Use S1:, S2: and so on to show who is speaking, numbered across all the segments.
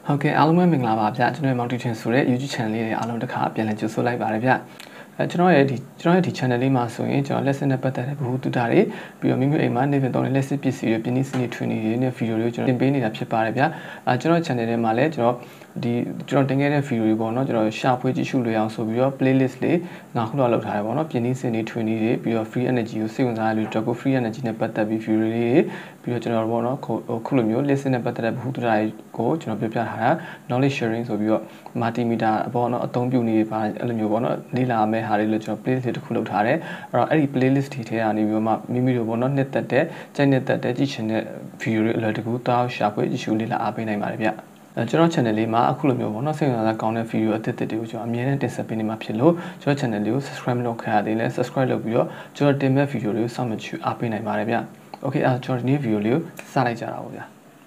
S1: ဟုတ်ကဲ့အားလုံးပဲမင်္ဂလာပါဗျကျွန်တော် Multi Chain ဆိုတဲ့ YouTube channel လေးတွေအားလုံးတစ်ခါပြန်လည်ကြိုဆိုလိုက်ပါတယ်ဗျကျွန်တော်ရဲ့ဒီ channel လေးမှာဆိုရင်ကျွန်တော် lesson နဲ့ပတ်သက်တဲ့ဗဟုသုတတွေပြီးတော့မိမိအိမ်မှာနေပြန်တော့ lesson ပစ္စည်းတွေပြင်းစနစ် training တွေနဲ့ video တွေကိုကျွန်တော်တင်ပေးနေတာဖြစ်ပါတယ်ဗျကျွန်တော် channel ထဲမှာလည်းကျွန်တော်တင်ခဲ့တဲ့ video တွေပေါ့နော်ကျွန်တော်ရှာဖွေကြည့်ရှုလို့ရအောင်ဆိုပြီးတော့ playlist လေးငါခုလောက်လုပ်ထားတယ်ပေါ့နော်ပြင်းစနစ် training တွေပြီးတော့ free energy ကိုစိတ်ဝင်စားတဲ့လူတွေအတွက်ကို free energy နဲ့ပတ်သက်ပြီး video လေးတွေပြီးတော့ကျွန်တော်ပေါ့နော်ခုလိုမျိုး lesson နဲ့ပတ်သက်တဲ့ဗဟုသုတတွေကိုကျွန်တော်ပြောပြထားတာ knowledge sharing ဆိုပြီးတော့ multimeter ပေါ့နော်အသုံးပြုနေပါအဲ့လိုမျိုးပေါ့နော်လေ့လာမယ့်ဟာတွေလို့ကျွန်တော် playlist တစ်ခုလုပ်ထားတယ်အဲ့ဒီ playlist တွေထဲကနေပြီးတော့မှမိမိတို့ပေါ့နော်နှစ်သက်တဲ့ကြိုက်နှစ်သက်တဲ့ကြည့်ချင်တဲ့ video တွေအလွယ်တကူတောက်ရှာဖွေကြည့်ရှုလေ့လာအားပေးနိုင်ပါတယ်ဗျကျွန်တော် channel လေးမှာအခုလိုမျိုးပေါ့နော်စိတ်ဝင်စားကောင်းတဲ့ video အသစ်တွေကိုကျွန်တော်အမြဲတမ်းတင်ဆက်ပေးနေမှာဖြစ်လို့ကျွန်တော် channel လေးကို subscribe လုပ်ခဲ့ရသေးလဲ subscribe လုပ်ပြီးတော့ကျွန်တော်တင်မဲ့ video တွေကိုစောင့်မကြည့်အားပေးနိုင်ပါတယ်ဗျ okay ကျွန်တော်ဒီနေ့ video လေးကိုစလိုက်ကြတာပေါ့ဗျ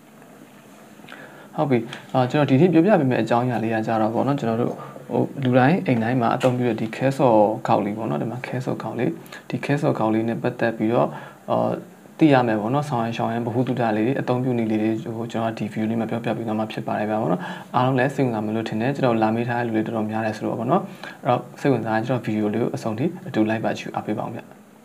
S1: ဟုတ်ပြီကျွန်တော်ဒီနေ့ပြောပြပေးမယ့်အကြောင်းအရာလေးကကြတော့ပေါ့နော်ကျွန်တော်တို့လူတိုင်းအိမ်တိုင်းမှာအသုံးပြုတဲ့ဒီခဲစော်ခေါက်လေးပေါ့နော်ဒီမှာခဲစော်ခေါက်လေးဒီခဲစော်ခေါက်လေးနဲ့ပတ်သက်ပြီးတော့သိရမယ်ပေါ့နော်ဆောင်းရင်ရှောင်းရင်ဗဟုသုတလေးတွေအသုံးပြုနည်းလေးတွေကိုကျွန်တော်ဒီ view လေးမှာပြောပြပေးသွားမှာဖြစ်ပါတယ်ဗျာပေါ့နော်အားလုံးလည်းစိတ်ဝင်စားမယ်လို့ထင်တယ်ကျွန်တော်လာမေးထားတဲ့လူတွေတော်တော်များတယ်ဆိုတော့ပေါ့နော်အဲ့တော့စိတ်ဝင်စားကျွန်တော် video လေးကိုအဆုံးထိအတူလိုက်ပါချူအားပေးပါအောင်ဗျ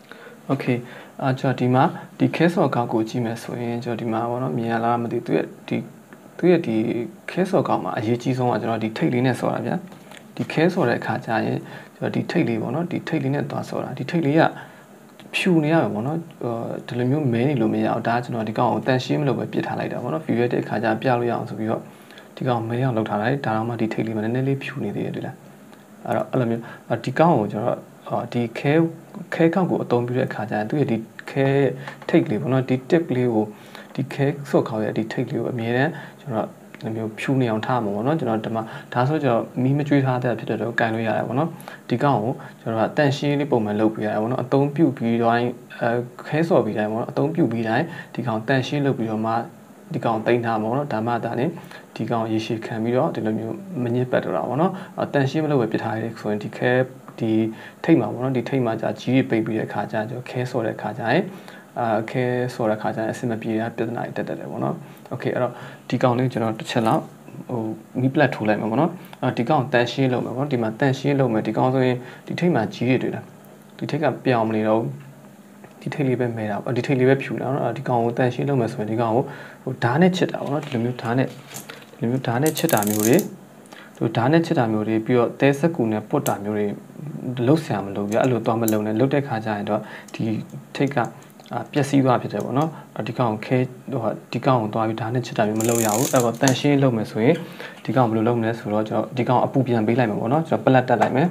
S1: okay ကျွန်တော်ဒီမှာဒီခဲစော်ခေါက်ကိုကြည့်မယ်ဆိုရင်ကျွန်တော်ဒီမှာပေါ့နော်မြင်ရလားမသိသူရဲ့ဒီခဲစော်ခေါက်မှာအရေးကြီးဆုံးကကျွန်တော်ဒီထိတ်လေးနဲ့ဆော်တာဗျာဒီခဲဆော်တဲ့အခါကျရင်ကျွန်တော်ဒီထိတ်လေးပေါ့နော်ဒီထိတ်လေးနဲ့သွားဆော်တာဒီထိတ်လေးကဖြူနေရမှာပေါ့နော်ဒီလိုမျိုးမဲနေလို့မရအောင်ဒါကျွန်တော်ဒီကောင်ကိုတန်ရှင်းမလို့ပဲပြစ်ထားလိုက်တာပေါ့နော် view ရတဲ့အခါကျပြလို့ရအောင်ဆိုပြီးတော့ဒီကောင်မဲအောင်လုပ်ထားလိုက်ဒါတော့မှဒီထိတ်လေးမှာနည်းနည်းလေးဖြူနေသေးတယ်တွေ့လားအဲ့လိုမျိုးဒီကောင်ကိုကျွန်တော်ဒီခဲခေါက်ကိုအသုံးပြုတဲ့အခါကျရင်သူရဲ့ဒီခဲထိတ်လေးပေါ့နော်ဒီ tip လေးကိုဒီခဲဆော့ခေါက်ရဲ့ဒီထိတ်လေးကိုအမြဲတမ်းကျွန်တော်ဒီမျိုးဖြူနေအောင်ထားမှာပေါ့နော်ကျွန်တော်ဒီမှာဒါဆိုကျွန်တော်မီးမကျွေးထားတဲ့ဖြစ်တဲ့တော့ကန်လို့ရတယ်ပေါ့နော်ဒီကောင်ကိုကျွန်တော်ကတန့်ရှင်းလေးပုံမှန်လုပ်ပြရတယ်ပေါ့နော်အသုံးပြုပြီးတိုင်းခဲဆော့ပြီးတိုင်းပေါ့နော်အသုံးပြုပြီးတိုင်းဒီကောင်တန့်ရှင်းလုပ်ပြီးတော့မှဒီကောင်တိမ့်ထားမှာပေါ့နော်ဒါမှဒါနဲ့ဒီကောင်ရေရှည်ခံပြီးတော့ဒီလိုမျိုးမညစ်ပတ်တော့တာပေါ့နော်တန့်ရှင်းမလုပ်ပဲပြထားရဲဆိုရင်ဒီခဲဒီထိတ်မှာပေါ့နော်ဒီထိတ်မှာကြာကြီးပိတ်ပြီးတဲ့အခါကျကျွန်တော်ခဲဆော့တဲ့အခါကျရင်ခဲဆော်တဲ့ခါကျရင်အဆင်မပြေတာပြဿနာတွေတက်တယ်ပေါ့နော်โอเคအဲ့တော့ဒီကောင်လေးကျွန်တော်တစ်ချက်လောက်မီးပလက်ထိုးလိုက်မှာပေါ့နော်ဒီကောင်တန်ရှင်းလုပ်မှာပေါ့ဒီမှာတန်ရှင်းလုပ်မယ်ဒီကောင်ဆိုရင်ဒီထိတ်မှာကြီးတွေတွေ့လားဒီထိတ်ကပြောင်းမနေတော့ဒီထိတ်လေးပဲမဲတာပေါ့ဒီထိတ်လေးပဲဖြူတာနော်ဒီကောင်ကိုတန်ရှင်းလုပ်မယ်ဆိုရင်ဒီကောင်ကိုဓာတ်နဲ့ချစ်တာပေါ့နော်ဒီလိုမျိုးဓာတ်နဲ့ချစ်တာမျိုးတွေဓာတ်နဲ့ချစ်တာမျိုးတွေပြီးတော့တဲစက်ကူနဲ့ပုတ်တာမျိုးတွေလှုပ်ဆရာမလို့ပြအဲ့လိုတော့မလုံနဲ့လှုပ်တဲ့ခါကျရင်တော့ဒီထိတ်ကပျက်စီးသွားဖြစ်တယ်ပေါ့နော်ဒီကောင်ခဲဒီကောင်ကိုသွားပြီးဒါနဲ့ချစ်တာမျိုးမလုပ်ရဘူးအဲ့တော့တန်ရှင်းလုပ်မယ်ဆိုရင်ဒီကောင်ဘယ်လိုလုပ်မလဲဆိုတော့ကျွန်တော်ဒီကောင်အပူပြန်ပေးလိုက်မှာပေါ့နော်ကျွန်တော်ပလက်တက်လိုက်မယ်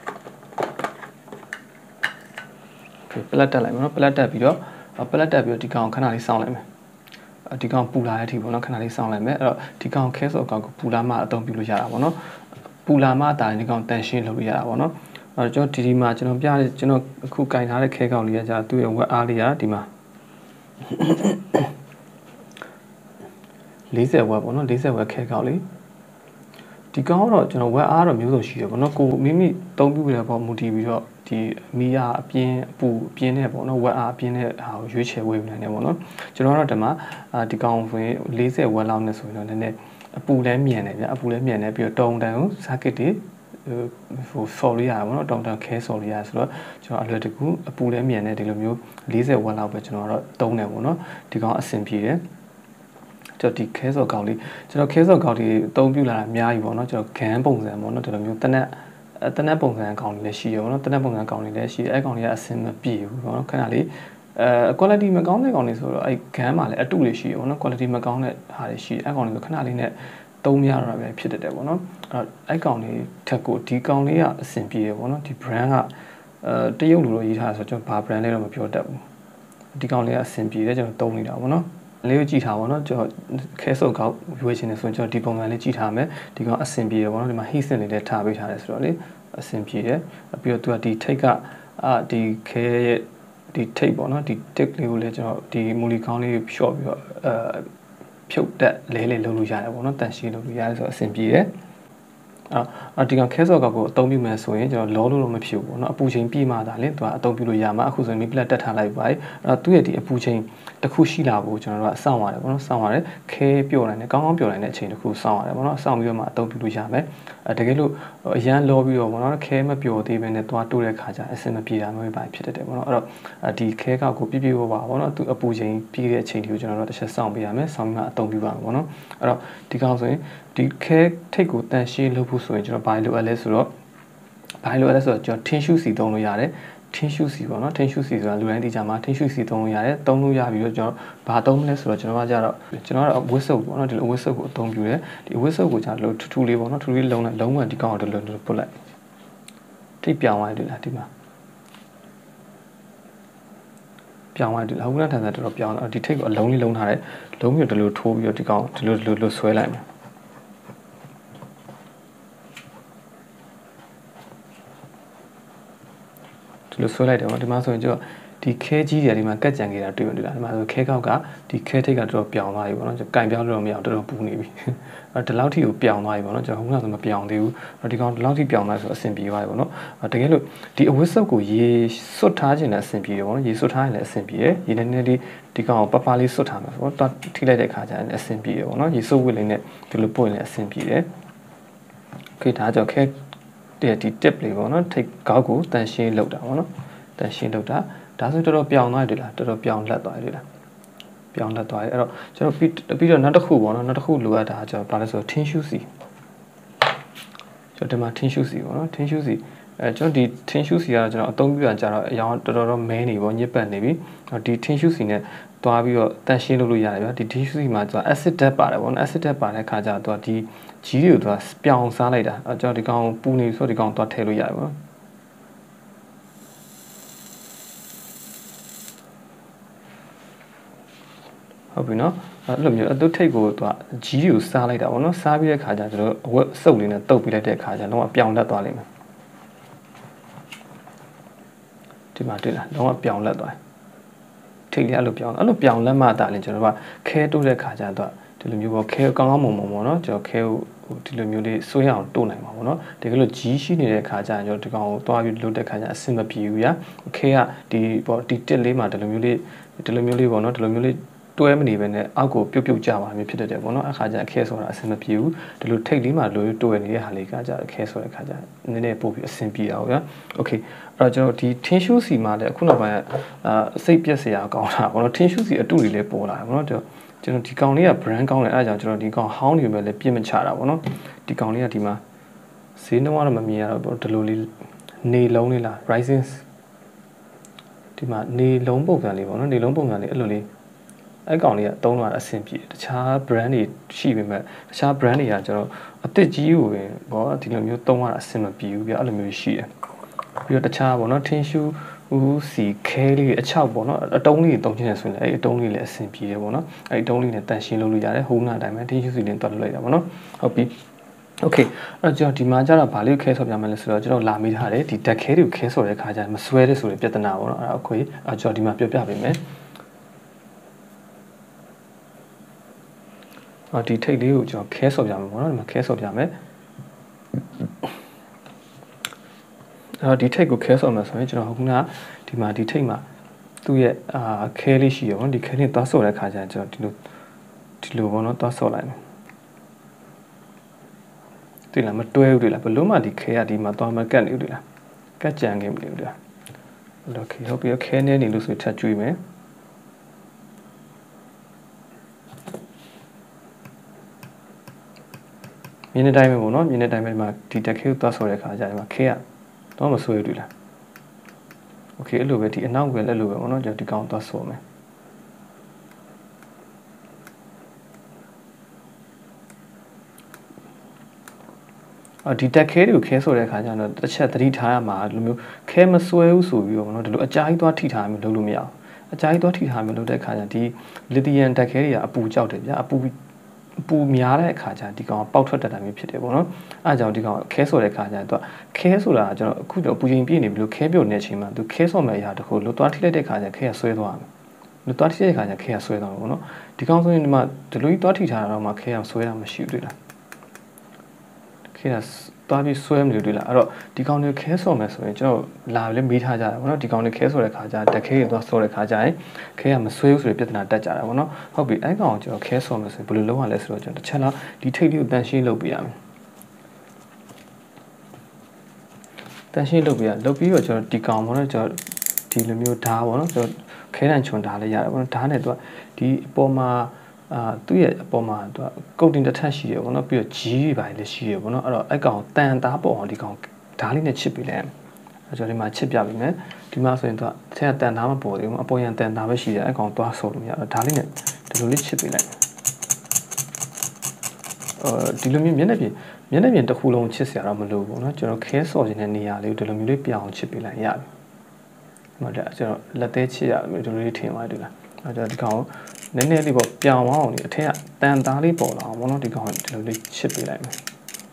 S1: ပလက်တက်လိုက်မှာနော်ပလက်တက်ပြီးတော့ဒီကောင်ခဏလေးစောင့်လိုက်မယ်ဒီကောင်ပူလာတဲ့အထိပေါ့နော်ခဏလေးစောင့်လိုက်မယ်အဲ့တော့ဒီကောင်ခဲစော်ကောင်ကိုပူလာမှအသုံးပြုလို့ရတာပေါ့နော်ပူလာမှဒါဒီကောင်တန်ရှင်းလုပ်လို့ရတာပေါ့နော်ကျွန်တော်ဒီမှာကျွန်တော်ပြတဲ့ကျွန်တော်အခုကင်ထားတဲ့ခဲကောင်လေးကကြာသူ့ရဲ့ဝက်အားလေးကဒီမှာ40ဝက်ပေါ့နော်40ဝက်ခဲကောင်လေးဒီကောင်တော့ကျွန်တော်ဝက်အားတော့မျိုးစုံရှိတယ်ပေါ့နော်ကိုမိမိသုံးပြုရတဲ့ပေါ့မူတည်ပြီးတော့ဒီမီးအားအပြင်းအပူအပြင်းနဲ့ပေါ့နော်ဝက်အားအပြင်းနဲ့ဟာကိုရွေးချယ်ဝေးနိုင်တယ်ပေါ့နော်ကျွန်တော်တော့ဒီမှာဒီကောင်ဆိုရင်40ဝက်လောက်နဲ့ဆိုရင်တော့နည်းနည်းအပူလည်းမြန်တယ်ဗျအပူလည်းမြန်တယ်ပြီးတော့တုံတန်ကိုစာကစ်တွေဆော်လို့ရတာပေါ့နော်တောင်တန်ခဲဆော်လို့ရဆိုတော့ကျွန်တော်အလွယ်တကူအပူလည်းမြန်နေဒီလိုမျိုး40ဝက်လောက်ပဲကျွန်တော်တော့တုံးတယ်ပေါ့နော်ဒီကောင်အဆင်ပြေတယ်ကျွန်တော်ဒီခဲဆော်ကောင်လေးကျွန်တော်ခဲဆော်ကောင်လေးအသုံးပြုလာတာအများကြီးပေါ့နော်ကျွန်တော်ဂန်ပုံစံပေါ့နော်ဒီလိုမျိုးတနက်ပုံစံကောင်လေးလည်းရှိရပေါ့နော်တနက်ပုံစံကောင်လေးလည်းရှိအဲ့ကောင်လေးကအဆင်မပြေဘူးပေါ့နော်ခဏလေးquality မကောင်းတဲ့ကောင်လေးဆိုတော့အဲ့ဂန်မှာလည်းအတုတွေရှိရပေါ့နော် quality မကောင်းတဲ့ဟာတွေရှိအဲ့ကောင်လေးဆိုခဏလေးနဲ့သုံးရတာပဲဖြစ်တယ်ပေါ့နော်အဲ့ကောင်လေးထက်ကိုဒီကောင်လေးကအဆင်ပြေတယ်ပေါ့နော်ဒီ brand ကတရုတ်လူလိုရေးထားဆိုကျွန်တော်ဘာ brand လဲတော့မပြောတတ်ဘူးဒီကောင်လေးကအဆင်ပြေတယ်ကျွန်တော်သုံးနေတာပေါ့နော်လေးကိုကြည့်ထားပါတော့ကျွန်တော်ခဲစုပ်ကောက်ရွေးချင်တယ်ဆိုရင်ကျွန်တော်ဒီပုံစံလေးကြည့်ထားမယ်ဒီကောင်အဆင်ပြေတယ်ပေါ့နော်ဒီမှာ heat sink လေးလည်းထားပေးထားတယ်ဆိုတော့လေအဆင်ပြေတယ်ပြီးတော့သူကဒီထိတ်ကဒီခဲရဲ့ဒီထိတ်ပေါ့နော်ဒီ tick လေးကိုလည်းကျွန်တော်ဒီမူလီခေါင်းလေးဖြော့ပြီးတော့ဖြုတ်တက်လဲလှုပ်လို့ရတယ်ပေါ့နော်တန်ရှင်းလုပ်လို့ရတယ်ဆိုတော့အဆင်ပြေတယ်ဒီကောင်ခဲစော့ကောက်ကိုအသုံးပြုမယ်ဆိုရင်ကျွန်တော်လောလို့တော့မဖြစ်ဘူးပေါ့နော်အပူချိန်ပြည့်မှသာလေသူကအသုံးပြုလို့ရမှာအခုဆိုရင်မိပလက်တက်ထားလိုက်ပါသူ့ရဲ့ဒီအပူချိန်တစ်ခုရှိလာဖို့ကျွန်တော်တို့ကစောင့်ရတယ်ပေါ့နော်စောင့်ရတယ်ခဲပျော့နိုင်တယ်ကောင်းပျော့နိုင်တဲ့အချိန်တစ်ခုစောင့်ရတယ်ပေါ့နော်စောင့်ပြီးတော့မှအသုံးပြုလို့ရမယ်တကယ်လို့အရန်လောပြီးတော့ပေါ့နော်ခဲမပျော့သေးဘဲနဲ့သွားတိုးတဲ့ခါကျအဆင်မပြေတာမျိုးပဲဖြစ်တတ်တယ်ပေါ့နော်အဲ့တော့ဒီခဲကောက်ကိုပြည့်ပါပေါ့နော်သူအပူချိန်ပြည့်တဲ့အချိန်တွေကိုကျွန်တော်တို့တစ်ချက်စောင့်ပေးရမယ်စောင့်ပြီးမှအသုံးပြုပါမယ်ပေါ့နော်အဲ့တော့ဒီကောင်ဆိုရင်ဒီခဲထိတ်ကိုတန်ရှင်းလုပ်ဖို့ဆိုရင်ကျွန်တော်ဘာလို့လဲဆိုတော့ကျွန်တော်ထင်းရှူးစီသုံးလို့ရတယ်ထင်းရှူးစီပေါ့နော်ထင်းရှူးစီဆိုတာလူတိုင်းသိကြမှာထင်းရှူးစီသုံးလို့ရတယ်သုံးလို့ရပြီးတော့ကျွန်တော်ဘာသုံးမလဲဆိုတော့ကျွန်တော်ကတော့ဝစ်ဆုပ်ပေါ့နော်ဒီလိုဝစ်ဆုပ်ကိုအသုံးပြုတယ်ဒီဝစ်ဆုပ်ကိုကျွန်တော်ထူထူလေးပေါ့နော်ထူထူလေးလုံးဝဒီကောင်ကိုဒီလိုပုတ်လိုက်ထိပ်ပြောင်းသွားတယ်လားဒီမှာပြောင်းသွားတယ်ဟုတ်ကဲ့ထန်ထန်တော်ပြောင်းတော့ဒီထိပ်ကိုအလုံးလေးလုံးထားတယ်လုံးပြီးတော့ဒီလိုထိုးပြီးတော့ဒီကောင်ဒီလိုဆွဲလိုက်မယ်လို့ဆွဲလိုက်တယ်ပေါ့ဒီမှာဆိုရင်ကျွန်တော်ဒီခဲကြီးတွေဒီမှာကတ်ကြံခဲ့တာတွေ့ရတယ်ဒီမှာဆိုခဲကောက်ကဒီခဲထိတ်ကတော်တော်ပြောင်းသွားပြီပေါ့နော်ကျွန်တော်ကင်ပြောင်းလို့မရအောင်တော်တော်ပူနေပြီဒီလောက်ထိကိုပြောင်းသွားပြီပေါ့နော်ကျွန်တော်ခုနကဆိုမပြောင်းသေးဘူးဒီကောင်ဒီလောက်ထိပြောင်းသွားဆိုအဆင်ပြေသွားပြီပေါ့နော်တကယ်လို့ဒီအဝတ်ဆုပ်ကိုရေစွတ်ထားခြင်းနဲ့အဆင်ပြေတယ်ပေါ့နော်ရေစွတ်ထားရင်လည်းအဆင်ပြေတယ်ရေနည်းနည်းလေးဒီကောင်ကိုပပလေးစွတ်ထားမှာဆိုတော့ထိလိုက်တဲ့ခါကျရင်အဆင်ပြေတယ်ပေါ့နော်ရေစွတ်ဝစ်လေးနဲ့ဒီလိုပွင့်လည်းအဆင်ပြေတယ်ခေဒါကြောင့်ခဲဒီ tip လေးပေါ့နော်ထိတ်ကောက်ကိုတန်ရှင်းလောက်တာပေါ့နော်တန်ရှင်းလောက်တာဒါဆိုတော်တော်ပြောင်းသွားတယ်လားတော်တော်ပြောင်းလက်သွားတယ်လားပြောင်းလက်သွားတယ်အဲ့တော့ကျွန်တော်ပြီးတော့နောက်တစ်ခုပေါ့နော်နောက်တစ်ခုလိုအပ်တာကျွန်တော်ဘာလဲဆိုထင်းရှူးစီကျွန်တော်ဒီမှာထင်းရှူးစီပေါ့နော်ထင်းရှူးစီကျွန်တော်ဒီထင်းရှူးစီကတော့ကျွန်တော်အသုံးပြုရကြတော့အရောင်တော်တော်မဲနေပေါ့ညစ်ပတ်နေပြီဒီထင်းရှူးစီနဲ့သွားပြီးတော့တန်ရှင်းလုပ်လို့ရတယ်ဗျာဒီထင်းရှူးစီမှာကျွန်တော် acid depth ပါတယ်ပေါ့နော် acid depth ပါတဲ့ခါကျတော့ဒီကြီးတွေကိုသူကပြောင်းစားလိုက်တာကျွန်တော်ဒီကောင်ပူနေဆိုဒီကောင်သွားထည့်လို့ရတယ်ပေါ့နော်ဟုတ်ပြီနော်အဲ့လိုမျိုးအတုထိတ်ကိုသူကကြီးတွေကိုစားလိုက်တာပေါ့နော်စားပြီးတဲ့ခါကျကျွန်တော်အဝတ်စုပ်လေးနဲ့တုပ်ပြီးလိုက်တဲ့ခါကျလုံးဝပြောင်းလက်သွားလိမ့်မယ်ဒီမှာတွေ့လားလုံးဝပြောင်းလက်သွားထိတ်လေးအဲ့လိုပြောင်းလက်မှတာလည်းကျွန်တော်ကခဲတိုးတဲ့ခါကျတော့ဒီလိုမျိုးပေါ့ခဲကောင်းမုံပေါ့နော်ကျွန်တော်ခဲကိုဒီလိုမျိုးလေးဆွဲအောင်တိုးနိုင်မှာပေါ့နော်တကယ်လို့ကြီးရှိနေတဲ့ခါကျရင်ကျွန်တော်ဒီကောင်ကိုတွားပြီးလွတ်တဲ့ခါကျအဆင်မပြေဘူးညာခဲကဒီပေါ့ဒီတစ်လေးမှာဒီလိုမျိုးလေးပေါ့နော်ဒီလိုမျိုးလေးတွဲမနေပဲနဲ့အောက်ကိုပြုတ်ကြပါမျိုးဖြစ်တတ်တယ်ပေါ့နော်အခါကျအခဲဆိုတာအဆင်မပြေဘူးဒီလိုထိတ်လေးမှာလိုတွဲနေတဲ့ဟာလေးကကြအခဲဆိုတဲ့ခါကျနည်းနည်းပို့ပြီးအဆင်ပြေတာပေါ့ဗျာโอเคအဲ့တော့ကျွန်တော်ဒီထင်းရှူးစီမှာလည်းအခုနောက်ပိုင်းစိတ်ပြက်စရာကောင်းတာပေါ့နော်ထင်းရှူးစီအတုတွေလည်းပေါ်လာတယ်ပေါ့နော်ကျွန်တော်ဒီကောင်လေးက brand ကောင်းတယ်အဲဒါကြောင့်ကျွန်တော်ဒီကောင်ဟောင်းနေပဲလည်းပြစ်မချတာပေါ့နော်ဒီကောင်လေးကဒီမှာဈေးနှုန်းကတော့မမြင်ရတော့ဒီလိုလေးနေလုံးလေးလား rising ဒီမှာနေလုံးပုံစံလေးပေါ့နော်နေလုံးပုံစံလေးအဲ့လိုလေးအဲ့ကောင်လေးကသုံးတော့အဆင်ပြေတခြား brand တွေရှိပေမဲ့တခြား brand တွေကကျွန်တော်အသစ်ကြီးကိုပဲပေါ့ဒီလိုမျိုးသုံးရတာအဆင်မပြေဘူးပြအဲ့လိုမျိုးရှိတယ်ပြီးတော့တခြားပေါ့နော်ထင်းရှူးစီခဲလေးအချောက်ပေါ့နော်အတုံးလေးတုံးချင်းနေဆိုရင်အဲ့အတုံးလေးလည်းအဆင်ပြေတယ်ပေါ့နော်အဲ့အတုံးလေးနဲ့တန်ရှင်းလုပ်လို့ရတယ်ဟိုးနာတိုင်းပဲထင်းရှူးစီလေးတွတ်လိုက်တာပေါ့နော်ဟုတ်ပြီโอเคအဲ့တော့ကျွန်တော်ဒီမှာကျတော့ဗာလေးခဲဆော့ပြမယ်လဲဆိုတော့ကျွန်တော်လာမိထားတယ်ဒီတက်ခဲတွေကိုခဲဆော့တဲ့ခါကျရင်မဆွဲတဲ့ဆိုတဲ့ပြဿနာပေါ့နော်အဲ့ဒါအခွေကျွန်တော်ဒီမှာပြောပြပေးမယ်ဒီထိတ်လေးကိုကျွန်တော်ခဲဆော့ပြမယ်ပေါ့နော်ဒီမှာခဲဆော့ပြမယ်ဒီထိတ်ကိုခဲဆော့မယ်ဆိုရင်ကျွန်တော်ခုနကဒီမှာဒီထိတ်မှာသူ့ရဲ့ခဲလေးရှိရပေါ့ဒီခဲလေးသွားဆော့တဲ့ခါကျရင်ကျွန်တော်ဒီလိုပေါ့နော်သွားဆော့လိုက်မယ်တွေ့လားမတွဲဘူးတွေ့လားဘလို့မှဒီခဲကဒီမှာသွားမကတ်နေဘူးတွေ့လားကတ်ကြံခဲ့မလို့တွေ့လားโอเคဟုတ်ပြီခဲနေနေလို့ဆိုထပ်ကျွေးမယ်မြင်းတဲ့တိုင်းပဲပေါ့နော်မြင်းတဲ့တိုင်းပဲမှာဒီတက်ခဲကိုသွားဆော်တဲ့ခါကျရင်မှာခဲကတော့မဆွဲဘူးလားโอเคအဲ့လိုပဲဒီအနောက်ပဲလက်လိုပဲပေါ့နော်ကျွန်တော်ဒီကောင်သွားဆော်မယ်ဒီတက်ခဲတွေကိုခဲဆော်တဲ့ခါကျတော့တစ်ချက်သတိထားရမှာဒီလိုမျိုးခဲမဆွဲဘူးဆိုပြီးတော့ပေါ့နော်ဒီလိုအကြာကြီးသွားထိထားမျိုးလုပ်လို့မရအောင်အကြာကြီးသွားထိထားမျိုးလုပ်တဲ့ခါကျဒီလီသီယမ်တက်ခဲတွေကအပူကြောက်တယ်ဗျာအပူများတဲ့အခါကျဒီကောင်ပေါက်ထွက်တတ်တာမျိုးဖြစ်တယ်ပေါ့နော်အဲအကြောင်းဒီကောင်ခဲဆော်တဲ့အခါကျတော့ခဲဆိုတာကျွန်တော်အခုတော့ပူချိန်ပြည့်နေပြီလို့ခဲပြုတ်နေတဲ့အချိန်မှာသူခဲဆော်မဲ့အရာတခုလို့သွားထိလိုက်တဲ့အခါကျခဲကဆွဲသွားမယ်လို့သွားထိတဲ့အခါကျခဲကဆွဲသွားမှာပေါ့နော်ဒီကောင်ဆိုရင်ဒီမှာဒီလိုကြီးသွားထိထားတာတော့မှခဲကဆွဲတာမရှိဘူးတွေ့လားခဲကသွားပြီးဆွဲမလို့တွေ့လားအဲ့တော့ဒီကောင်တွေခဲဆော်မယ်ဆိုရင်ကျွန်တော်လာလည်းမေးထားကြတာပေါ့နော်ဒီကောင်တွေခဲဆော်တဲ့ခါကျတက်ခဲတွေသွားဆော်တဲ့ခါကျရင်ခဲကမဆွဲဘူးဆိုတဲ့ပြဿနာတက်ကြတာပေါ့နော်ဟုတ်ပြီအဲ့ကောင်ကျွန်တော်ခဲဆော်မယ်ဆိုရင်ဘယ်လိုလုပ်ရလဲဆိုတော့ကျွန်တော်တစ်ချက်လောက်ဒီထိပ်လေးကိုတန်ရှင်းလုပ်ပြရမယ်တန်ရှင်းလုပ်ပြလုပ်ပြီးတော့ကျွန်တော်ဒီကောင်ပေါ့နော်ကျွန်တော်ဒီလိုမျိုးဓာတ်ပေါ့နော်ကျွန်တော်ခဲတန်ချွန်ဓာတ်လေးရတယ်ပေါ့နော်ဓာတ်နဲ့သူကဒီအပေါ်မှာသူ့ရဲ့အပေါ်မှာသူကကုတ်တင်တစ်ထပ်ရှိတယ်ပေါ့နော်ပြီးတော့ကြီးတွေပါလေရှိတယ်ပေါ့နော်အဲ့တော့အဲ့ကောင်တန်သားပေါ်အောင်ဒီကောင်ဓာတ်လေးနဲ့ချစ်ပြီးလဲအဲ့ကျွန်တော်ဒီမှာချစ်ပြပြီးမယ်ဒီမှာဆိုရင်သူကဆရာတန်သားမပေါ်သေးဘူးအပေါ်ရန်တန်သားပဲရှိတယ်အဲ့ကောင်သွားဆော်လို့မရတော့ဓာတ်လေးနဲ့ဒီလိုလေးချစ်ပြီးလိုက်ဒီလိုမျိုးမျက်နှာပြင်တစ်ခုလုံးချစ်စရာတော့မလိုဘူးเนาะကျွန်တော်ခဲဆော်ခြင်းတဲ့နေရာလေးကိုဒီလိုမျိုးလေးပြအောင်ချစ်ပေးလိုက်ရပြီ။ဟုတ်တယ်ကျွန်တော်လက်သေးချစ်ရတယ်ဒီလိုလေးထင်ပါတယ်လား။အဲဒါဒီကောင်နည်းနည်းလေးပေါ့ပြောင်းအောင်ဒီအထက်ကတန်သားလေးပေါ်လာအောင်ပေါ့နော်ဒီကောင်ဒီလိုလေးချစ်ပေးလိုက်မယ်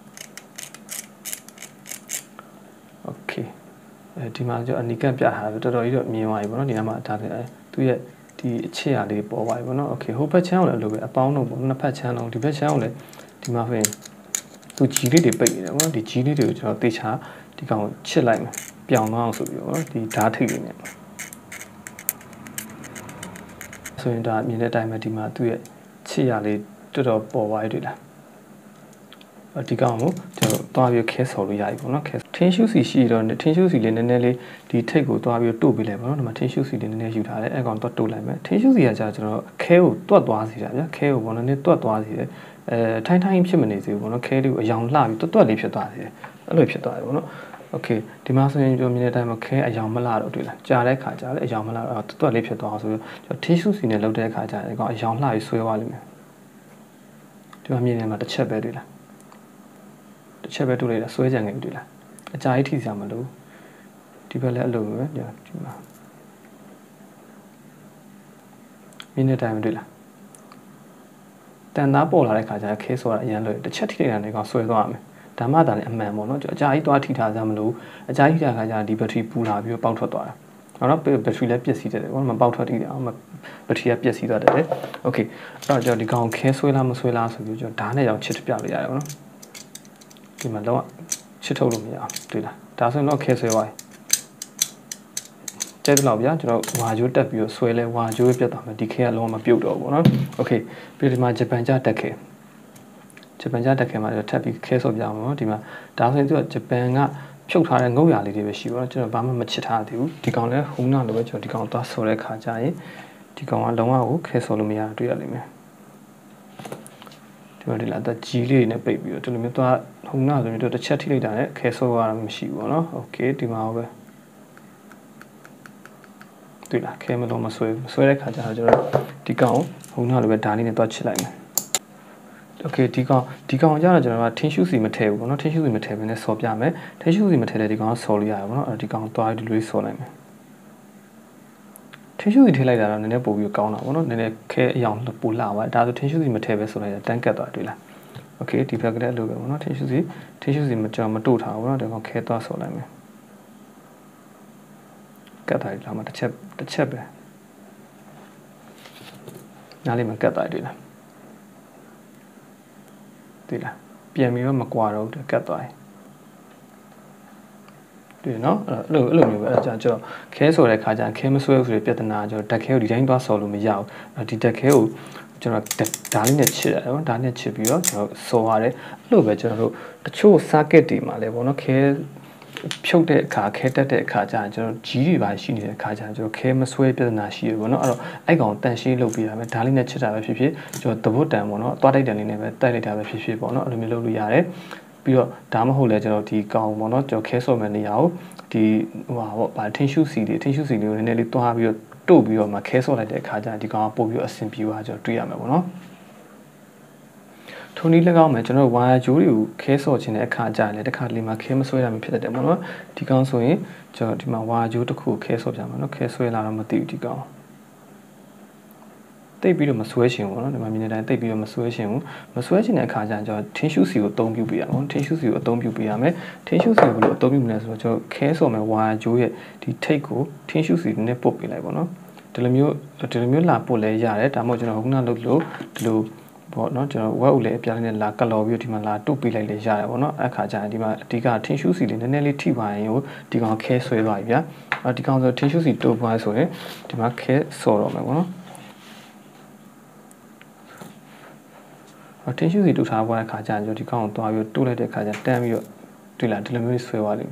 S1: ။ Okay အဲဒီမှာကျွန်တော်အနီကပ်ပြထားတယ်တော်တော်ကြီးတော့မြင်သွားပြီပေါ့နော်ဒီမှာဒါလည်းသူ့ရဲ့ဒီအချစ်ရလေးပေါ်သွားပြီပေါ့နော် Okay ဟိုဘက်ချမ်းအောင်လည်းလိုပဲအပေါင်းတော့ပေါ့နှစ်ဖက်ချမ်းအောင်ဒီဘက်ချမ်းအောင်လည်းဒီမှာဆိုရင်သူကြီးလေးတွေပိတ်နေတယ်ပေါ့နော်ဒီကြီးလေးတွေကိုကျွန်တော်တေချာဒီကောင်ချစ်လိုက်မယ်ပြောင်းသွားအောင်ဆိုပြီးတော့ဒီဓာတ်ထိပ်လေးနဲ့ဆိုရင်ဒါမြင်တဲ့အတိုင်းပဲဒီမှာသူ့ရဲ့ချစ်ရလေးတော်တော်ပေါ်သွားတွေ့လားဒီကောင်ကိုကျွန်တော်သွားပြီးခဲဆော်လို့ရပြီပေါ့နော်ခဲထင်းရှုစီရှိတော့ထင်းရှုစီလေးနည်းနည်းလေးဒီထိပ်ကိုသွားပြီးတို့ပေးလိုက်ပေါ့နော်ဒီမှာထင်းရှုစီလေးနည်းနည်းယူထားတယ်အဲ့ကောင်တော့တို့လိုက်မယ်ထင်းရှုစီကကြာကျွန်တော်ခဲကိုတွတ်သွားစီတာဗျာခဲကိုပေါ့နော်နည်းတွတ်သွားစီတယ်ထိုင်းဖြစ်မနေသေးဘူးပေါ့နော်ခဲလေးကိုအယောင်လှပြီးတွတ်လေးဖြစ်သွားစီတယ်အဲ့လိုဖြစ်သွားတယ်ပေါ့နော်โอเคဒီမှာဆိုရင်ကျွန်တော်မြင်တဲ့အတိုင်းမှာခဲအယောင်မလှတော့တွေ့လားကြာတဲ့ခါကြာလေအယောင်မလှတော့တွတ်လေးဖြစ်သွားအောင်ဆိုပြီးကျွန်တော်ထင်းရှုစီနဲ့လုပ်တဲ့ခါကြာအဲ့ကောင်အယောင်လှပြီးဆွဲသွားလိမ့်မယ်ဒီမှာမြင်နေမှာတစ်ချက်ပဲတွေ့လားတစ်ချက်ပဲတွေ့လိုက်တာဆွဲကြံနေပြီတွေ့လားအကြာကြီးထိစရာမလိုဒီဘက်လည်းအလိုပဲဒီမှာမြင်တဲ့အတိုင်းတွေ့လားတန်သားပေါ်လာတဲ့ခါကျခဲဆိုတာအရန်လွယ်တစ်ချက်ထိလိုက်တာနဲ့ကောင်ဆွဲသွားရမယ်ဒါမှသာလည်းအမှန်ပေါ့နော်အကြာကြီးသွားထိထားစရာမလိုအကြာကြီးထိထားခါကျဒီဘက်ထရီပူလာပြီးတော့ပေါက်ထွက်သွားတာနော်ဘက်ထရီလည်းပျက်စီးတတ်တယ်ပေါ့မပေါက်ထွက်တည်တယ်အောင်ဘက်ထရီကပျက်စီးသွားတတ်တယ်โอเคအဲ့တော့ကျွန်တော်ဒီကောင်ခဲဆွဲလားမဆွဲလားဆိုပြီးကျွန်တော်ဓာတ်နဲ့ရောင်ချစ်ပြလို့ရတယ်ပေါ့နော်ဒီမှာတော့ချစ်ထုတ်လို့မရဘူးတွေ့လားဒါဆိုရင်တော့ခဲဆွဲသွားပြီကျဲတော့ဗျာကျွန်တော်ဝါဂျိုးတက်ပြီးတော့ဆွဲလဲဝါဂျိုးပြတ်သွားမယ်ဒီခဲကလုံးဝမပြုတ်တော့ဘူးပေါ့နော်โอเคပြီးဒီမှာဂျပန်ကြတက်ခဲဂျပန်ကြတက်ခဲမှာထပ်ပြီးခဲဆော့ပြအောင်နော်ဒီမှာဒါဆိုရင်သူကဂျပန်ကဖြုတ်ထားတဲ့ငုတ်ရလေးတွေပဲရှိပါတော့ကျွန်တော်ဘာမှမချစ်ထားသေးဘူးဒီကောင်လဲဟုံးနာလိုပဲကျွန်တော်ဒီကောင်သွားဆော်တဲ့ခါကျရင်ဒီကောင်ကလုံးဝကိုခဲဆော်လို့မရတွေ့ရလိမ့်မယ်ဒီမှာဒီလာတော့ကြီးလေးနဲ့ပိတ်ပြီးတော့ဒီလိုမျိုးသွားဟုံးနာဆိုရင်တော့တစ်ချက်ထိလိုက်တာနဲ့ခဲဆော်ရတာမရှိဘူးပေါ့နော်โอเคဒီမှာပဲတွေ့လားခဲမလုံးမဆွဲတဲ့ခါကျတော့ကျွန်တော်ဒီကောင်ဟုံးနာလိုပဲဓာတ်လေးနဲ့သွားချစ်လိုက်မယ်โอเคဒီကောင်ကျတော့ကျွန်တော်ကထင်းရှုစီမထည့်ဘူးပေါ့နော်ထင်းရှုစီမထည့်ဘဲနဲ့ဆော်ပြမယ်ထင်းရှုစီမထည့်တဲ့ဒီကောင်ကဆော်လို့ရတယ်ပေါ့နော်အဲ့ဒီကောင်သွားဒီလိုဆော်လိုက်မယ်ထင်းရှုစီထည့်လိုက်တာတော့နည်းနည်းပိုပြီးကောင်းတာပေါ့နော်နည်းနည်းခဲအယောင်ပိုလှသွားဒါဆိုထင်းရှုစီမထည့်ပဲဆိုလိုက်တန်းကတ်သွားတွေ့လားโอเคဒီဘက်ကလည်းလိုပဲပေါ့နော်ထင်းရှုစီမကြောင်မတို့ထားဘူးပေါ့နော်ဒီကောင်ခဲသွားဆော်လိုက်မယ်ကတ်တိုင်းလာမှာတစ်ချက်ပဲနားလေးမှာကတ်တိုင်းတွေ့လားတွေ့လားပြန်ပြီးတော့မကွာတော့ကတ်သွားတွေ့နော်အဲ့လိုမျိုးပဲအဲ့ဒါကျွန်တော်ခဲဆိုတဲ့ခါကျခဲမဆွဲဘူးဆိုတဲ့ပြဿနာကျွန်တော်တက်ခဲကိုဒီတိုင်းသွားဆော်လို့မရဘူးဒီတက်ခဲကိုကျွန်တော်ဓာတ်လေးနဲ့ချစ်ရတယ်နော်ဓာတ်နဲ့ချစ်ပြီးတော့ကျွန်တော်ဆော်ရတယ်အဲ့လိုပဲကျွန်တော်တို့တချို့ circuit တွေမှာလည်းပေါ့နော်ခဲဖြုတ်တဲ့အခါခဲတက်တဲ့အခါကျရင်ကျွန်တော်ကြီးတွေပါရှိနေတဲ့အခါကျရင်ကျွန်တော်ခဲမဆွဲပြဿနာရှိရပေါ့နော်အဲ့တော့အဲ့ကောင်တန်ရှင်းလုပ်ပြရမယ်ဓာတ်လေးနဲ့ချစ်တာပဲဖြစ်ဖြစ်ကျွန်တော်သဘုတ်တန်ပေါ့နော်သွားတိုက်တန်လေးနဲ့ပဲတိုက်လိုက်တာပဲဖြစ်ဖြစ်ပေါ့နော်အဲ့လိုမျိုးလုပ်လို့ရတယ်ပြီးတော့ဒါမှမဟုတ်လဲကျွန်တော်ဒီကောင်ပေါ့နော်ကျွန်တော်ခဲဆော့မဲ့နေရာကိုဒီဗာထင်းရှုစီလေးကိုနည်းနည်းလေးတွားပြီးတော့တို့ပြီးတော့မှခဲဆော့လိုက်တဲ့အခါကျရင်ဒီကောင်ကပို့ပြီးတော့အဆင်ပြေသွားကျွန်တော်တွေ့ရမှာပေါ့နော်ထုံနည်း၎င်းမှာကျွန်တော်ဝါယာဂျိုးတွေကိုခဲဆော့ခြင်းတဲ့အခါကျရင်လည်းတစ်ခါလေးမှာခဲမဆွဲတာမျိုးဖြစ်တတ်တယ်ပေါ့နော်ဒီကောင်ဆိုရင်ကျွန်တော်ဒီမှာဝါယာဂျိုးတစ်ခုခဲဆော့ပြမှာနော်ခဲဆွဲလာတော့မသိဘူးဒီကောင်တိတ်ပြီးတော့မဆွဲချင်ဘူးပေါ့နော်ဒီမှာမြင်တဲ့အတိုင်းတိတ်ပြီးတော့မဆွဲချင်ဘူးမဆွဲချင်တဲ့အခါကျရင်ကျွန်တော်ထင်းရှုစီကိုအသုံးပြုပေးရအောင်ထင်းရှုစီကိုအသုံးပြုပေးရမယ်ထင်းရှုစီကိုဘယ်လိုအသုံးပြုမလဲဆိုတော့ကျွန်တော်ခဲဆော့မယ်ဝါယာဂျိုးရဲ့ဒီထိတ်ကိုထင်းရှုစီနဲ့ပုတ်ပေးလိုက်ပေါ့နော်ဒီလိုမျိုးလာပုတ်လဲရတယ်ဒါမှမဟုတ်ကျွန်တော်ခုနလုပ်လို့ဒီလိုပေါ့နော်ကျွန်တော်ဝက်ဦးလေးအပြားလေးနဲ့လာကလော်ပြီးဒီမှာလာတုတ်ပေးလိုက်လေရတယ်ပေါ့နော်အခါကျရင်ဒီမှာအဓိကထင်းရှူးစီလေးနည်းနည်းလေးထိပါရင်ကိုဒီကောင်ခဲဆွဲသွားပြီဗျာဒီကောင်ဆိုထင်းရှူးစီတုတ်သွားဆိုရင်ဒီမှာခဲဆော်တော့မယ်ပေါ့နော်ထင်းရှူးစီတုတ်ထားသွားတဲ့ခါကျရင်ဒီကောင်ကိုသွားပြီးတုတ်လိုက်တဲ့ခါကျတန်းပြီးတော့တွေ့လားဒီလိုမျိုးဆွဲသွားလိမ့်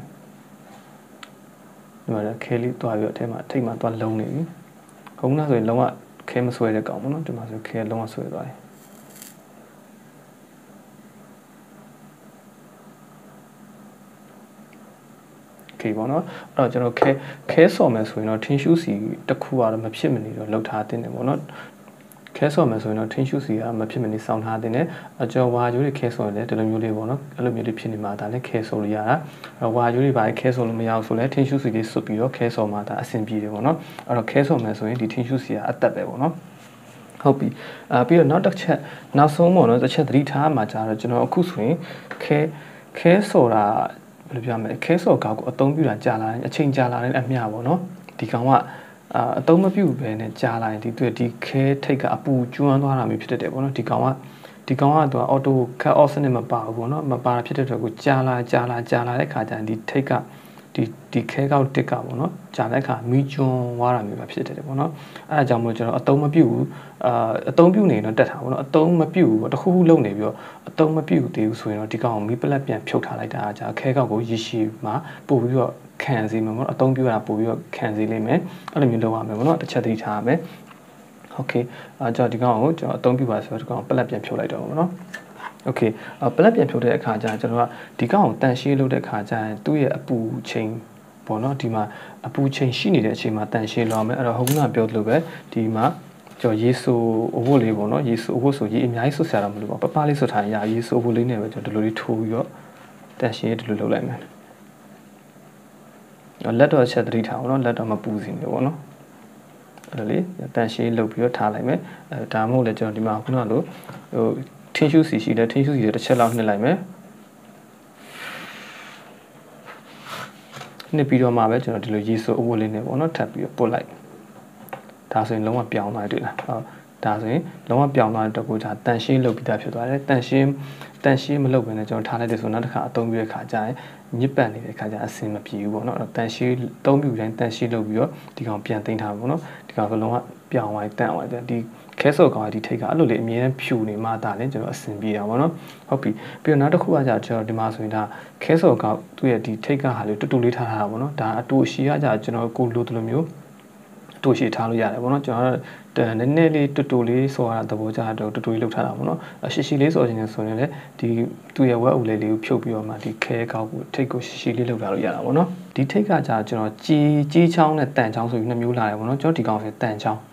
S1: မယ်ဒီမှာခဲလေးသွားပြီးတော့အထဲမှာထိတ်မှသွားလုံးနေပြီခုံးလားဆိုရင်လုံးဝခဲမဆွဲတဲ့ကောင်ပေါ့နော်ဒီမှာဆိုခဲလုံးဝဆွဲသွားတယ်ပေါ့နော်အဲ့တော့ကျွန်တော်ခဲဆော်မယ်ဆိုရင်တော့ထင်းရှူးစီတစ်ခုကတော့မဖြစ်မနေတော့လောက်ထားတင်တယ်ပေါ့နော်ခဲဆော်မယ်ဆိုရင်တော့ထင်းရှူးစီကမဖြစ်မနေစောင်းထားတင်တယ်အကျော်ဝါကျိုးတွေခဲဆော်တယ်ဒီလိုမျိုးလေးပေါ့နော်အဲ့လိုမျိုးလေးဖြစ်နေမှာဒါလည်းခဲဆော်လို့ရတာအဲ့ဝါကျိုးတွေပါခဲဆော်လို့မရဘူးဆိုလဲထင်းရှူးစီလေးစွတ်ပြီးတော့ခဲဆော်မှာဒါအဆင်ပြေတယ်ပေါ့နော်အဲ့တော့ခဲဆော်မယ်ဆိုရင်ဒီထင်းရှူးစီကအသက်ပဲပေါ့နော်ဟုတ်ပြီပြီးတော့နောက်တစ်ချက်နောက်ဆုံးပေါ့နော်တစ်ချက်သတိထားမှာကြာတော့ကျွန်တော်အခုဆိုရင်ခဲဆော်တာဘယ်လိုပြောမလဲခဲဆော်ကောက်ကိုအသုံးပြုတာကြာလာရင်အချိန်ကြာလာတဲ့အမျှပေါ့နော်ဒီကောင်ကအသုံးမပြုဘဲနဲ့ကြာလာရင်ဒီခဲထိတ်ကအပူကျွမ်းသွားတာမျိုးဖြစ်တတ်တယ်ပေါ့နော်ဒီကောင်ကသူကအော်တိုကတ်အော့စနစ်မပါဘူးပေါ့နော်မပါတာဖြစ်တဲ့အတွက်ကိုကြာလာတဲ့ခါကျရင်ဒီထိတ်ကဒီခဲကောက်တစ်ကပေါ့နော်ကြာတဲ့အခါမီကျွန်းသွားတာမျိုးပဲဖြစ်တယ်ပေါ့နော်အဲအကြောင်းမို့ကျွန်တော်အသုံးမပြုဘူးအသုံးပြုနေတော့တက်တာပေါ့နော်အသုံးမပြုဘူးတခုခုလုံနေပြီးတော့အသုံးမပြုသေးဘူးဆိုရင်တော့ဒီကောင်ကိုမီးပလက်ပြန်ဖြုတ်ထားလိုက်တာကြာခဲကောက်ကိုရေရှည်မှာပို့ပြီးတော့ခံစီမယ်ပေါ့နော်အသုံးပြုတာပို့ပြီးတော့ခံစီလိမ့်မယ်အဲ့လိုမျိုးလုပ်ရမယ်ပေါ့နော်တစ်ချက်သတိထားရမယ်โอเคကျွန်တော်ဒီကောင်ကိုကျွန်တော်အသုံးပြုပါဆိုတော့ဒီကောင်ပလက်ပြန်ဖြုတ်လိုက်တော့ပေါ့နော်โอเคပလက်ပြန်ဖြုတ်တဲ့အခါကျရင်ကျွန်တော်ကဒီကောင်ကိုတန်ရှင်းလုပ်တဲ့အခါကျရင်သူ့ရဲ့အပူချိန်ပေါ့နော်ဒီမှာအပူချိန်ရှိနေတဲ့အချိန်မှာတန်ရှင်းလောက်မယ်အဲ့တော့ဟုတ်ကဲ့ပြောသလိုပဲဒီမှာကျွန်တော်ရေဆိုအဝတ်လေးပေါ့နော်ရေဆိုအဝတ်ဆိုရေအများကြီးဆွတ်ဆရာတော့မလို့ပါပပလေးဆွတ်ထားရင်ရေဆိုအဝတ်လေးနဲ့ပဲကျွန်တော်ဒီလိုလေးထိုးပြီးတော့တန်ရှင်းဒီလိုလုပ်လိုက်မယ်လက်တော့ချက်သတိထားအောင်နော်လက်တော့မပူစီနေပေါ့နော်အဲ့ဒါလေးတန်ရှင်းလုပ်ပြီးတော့ထားလိုက်မယ်ဒါမှမဟုတ်လေကျွန်တော်ဒီမှာခုနကလိုထင်းရှူးစီရှိတယ်ထင်းရှူးစီတစ်ချက်လောက်နှစ်လိုက်မယ်နှစ်ပြီးတော့မှပဲကျွန်တော်ဒီလိုရေဆိုအဝတ်လေးနဲ့ပေါ့နော်ထပ်ပြီးတော့ပုတ်လိုက်ဒါဆိုရင်လုံးဝပြောင်းသွားတွေ့လားဒါဆိုရင်လုံးဝပြောင်းသွားတဲ့အတွက်ကိုဒါတန်ရှင်းလုပ်ပြီးသားဖြစ်သွားတယ်တန်ရှင်းမလုပ်ဘဲနဲ့ကျွန်တော်ထားလိုက်တယ်ဆိုနောက်တစ်ခါအသုံးပြုတဲ့ခါကျရင်ညစ်ပတ်နေတဲ့ခါကျအဆင်မပြေဘူးပေါ့နော်တန်ရှင်းသုံးပြုတိုင်းတန်ရှင်းလုပ်ပြီးတော့ဒီကောင်ပြန်သိမ်းထားပါပေါ့နော်ဒီကောင်ဆိုလုံးဝပြောင်းသွားတန့်သွားတယ်ဒီခဲဆော့ကောင်ဒီထိတ်ကအဲ့လိုလေအမြဲတမ်းဖြူနေမှဒါလည်းကျွန်တော်အဆင်ပြေတာပေါ့နော်ဟုတ်ပြီပြီးတော့နောက်တစ်ခုကကြာကျွန်တော်ဒီမှာဆိုရင်ဒါခဲဆော့ကောင်သူ့ရဲ့ဒီထိတ်ကဟာလေးတူတူလေးထားတာပေါ့နော်ဒါအတူအရှိကကြာကျွန်တော်ကိုလိုတလိုမျိုးတူရှိထားလို့ရတယ်ပေါ့နော်ကျွန်တော်နည်းနည်းလေးတူလေးဆော်ရတာသဘောကျတော့တူလေးလောက်ထားတာပေါ့နော်ရှိလေးဆော်ခြင်းနဲ့ဆိုရင်လည်းဒီသူ့ရဲ့ဝက်အူလေးကိုဖြုတ်ပြီးတော့မှဒီခဲကောက်ကိုထိတ်ကိုရှိလေးလောက်ထားလို့ရတာပေါ့နော်ဒီထိတ်ကကြာကျွန်တော်ကြီးချောင်းနဲ့တန်ချောင်းဆိုပြီးနှစ်မျိုးလာတယ်ပေါ့နော်ကျွန်တော်ဒီကောင်ဆိုတန်ချောင်း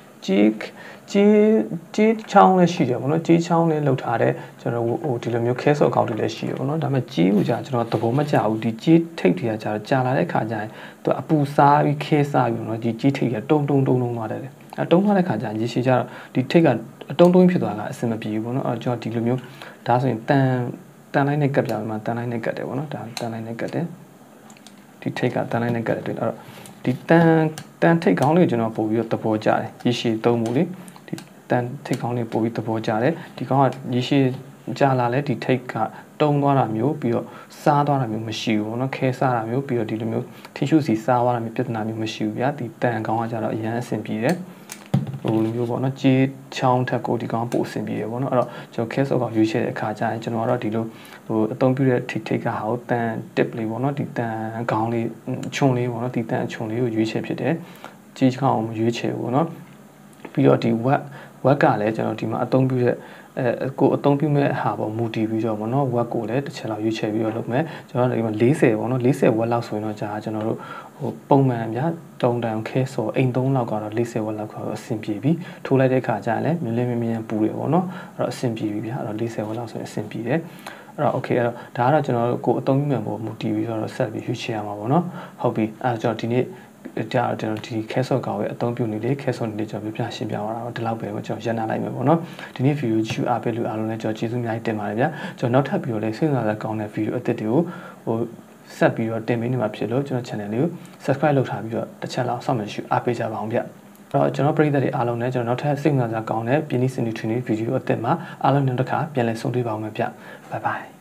S1: ကြီးချောင်းလည်းရှိတယ်ပေါ့နော်ကြီးချောင်းလည်းလောက်ထားတဲ့ကျွန်တော်ဟိုဒီလိုမျိုးခဲဆော့ကောက်တွေလည်းရှိတယ်ပေါ့နော်ဒါပေမဲ့ကြီးကိုကြာကျွန်တော်သဘောမကျဘူးဒီကြီးထိတ်တွေကကြာလာတဲ့ခါကျရင်သူအပူစားပြီးခဲစားပြီးတော့ဒီကြီးထိတ်ကတုံသွားတယ်တုံးသွားတဲ့ခါကျရင်ရေရှည်ကျတော့ဒီထိတ်ကအတုံးဖြစ်သွားတာအဆင်မပြေဘူးပေါ့နော်အဲ့ကျွန်တော်ဒီလိုမျိုးဒါဆိုရင်တန်လိုက်နဲ့ကတ်ပြမှာတန်လိုက်နဲ့ကတ်တယ်ပေါ့နော်ဒါတန်လိုက်နဲ့ကတ်တယ်ဒီထိတ်ကတန်လိုက်နဲ့ကတ်တယ်တွေ့အဲ့တော့ဒီတန်ထိတ်ကောင်းလေးကျွန်တော်ပို့ပြီးတော့သဘောကျတယ်ရေရှည်သုံးမှုလေဒီတန်ထိတ်ကောင်းလေးပို့ပြီးသဘောကျတယ်ဒီကောင်ကရေရှည်ကြာလာလဲဒီထိတ်ကတုံးသွားတာမျိုးပြီးတော့စားသွားတာမျိုးမရှိဘူးပေါ့နော်ခဲစားတာမျိုးပြီးတော့ဒီလိုမျိုးထင်းရှူးစီစားသွားတာမျိုးပြဿနာမျိုးမရှိဘူးဗျာဒီတန်ကောင်းကကြတော့အရင်အဆင်ပြေတယ်ဟိုလိုမျိုးပေါ့နော်ကြေးချောင်းထက်ကိုဒီကောင်ပို့အဆင်ပြေတယ်ပေါ့နော်အဲ့တော့ကျွန်တော်ခဲဆော့ကောင်ရွေးချယ်တဲ့အခါကျရင်ကျွန်တော်ကတော့ဒီလိုဟိုအသုံးပြုတဲ့ထိတ်ကဟာကိုတန် tip လေးပေါ့နော်ဒီတန်ခေါင်းလေးခြုံလေးပေါ့နော်ဒီတန်ခြုံလေးကိုရွေးချယ်ဖြစ်တယ်ကြေးကောင်ကိုရွေးချယ်ပေါ့နော်ပြီးတော့ဒီဝက်ကလည်းကျွန်တော်ဒီမှာအသုံးပြုတဲ့ကိုအသုံးပြုမဲ့ဟာပေါ့မူတည်ပြီးတော့ပေါ့နော်ဝက်ကိုလည်းတစ်ချက်လောက်ရွေးချယ်ပြီးတော့လုပ်မယ်ကျွန်တော်တို့ဒီမှာ40ပေါ့နော်40ဝက်လောက်ဆိုရင်တော့ကြာကျွန်တော်တို့ဟိုပုံမှန်ဗျာတုံတန်ခဲဆိုအိမ်3လောက်ကတော့40ဝက်လောက်ကတော့အဆင်ပြေပြီထိုးလိုက်တဲ့ခါကျရင်လည်းမြင်းမြင်းပူတယ်ပေါ့နော်အဲ့တော့အဆင်ပြေပြီဗျာအဲ့တော့40ဝက်လောက်ဆိုရင်အဆင်ပြေတယ်အဲ့တော့ okay အဲ့တော့ဒါကတော့ကျွန်တော်တို့ကိုအသုံးပြုမဲ့ပေါ့မူတည်ပြီးတော့ဆက်ပြီးရွေးချယ်ရမှာပေါ့နော်ဟုတ်ပြီအဲ့တော့ကျွန်တော်ဒီနေ့ကျွန်တော်ဒီခဲဆော့ကောင်ရဲ့အသုံးပြုနေလေခဲဆော့နေလေကျွန်တော်ပြရှင်းပြသွားတာတော့ဒီလောက်ပဲကျွန်တော်ရန်နာလိုက်မယ်ပေါ့နော်ဒီနေ့ဗီဒီယိုကြည့်အားပေးလို့အားလုံးလည်းကျွန်တော်ကျေးဇူးအများကြီးတင်ပါတယ်ဗျာကျွန်တော်နောက်ထပ်ဗီဒီယိုလေးစိတ်ဝင်စားတဲ့ကောင်းတဲ့ဗီဒီယိုအသစ်တွေကိုဟိုဆက်ပြီးတော့တင်ပေးနေမှာဖြစ်လို့ကျွန်တော် channel လေးကို subscribe လုပ်ထားပြီးတော့တစ်ချက်လောက်စောင့်မျှော်ကြည့်အားပေးကြပါအောင်ဗျကျွန်တော်ပြည်သက်တွေအားလုံးနဲ့ကျွန်တော်နောက်ထပ်စိတ်ဝင်စားစရာကောင်းတဲ့ပြည်နည်းစင်တီထွေးဗီဒီယိုအသစ်မှာအားလုံးနောက်တစ်ခါပြန်လည်ဆုံတွေ့ပါအောင်မယ်ဗျ Bye bye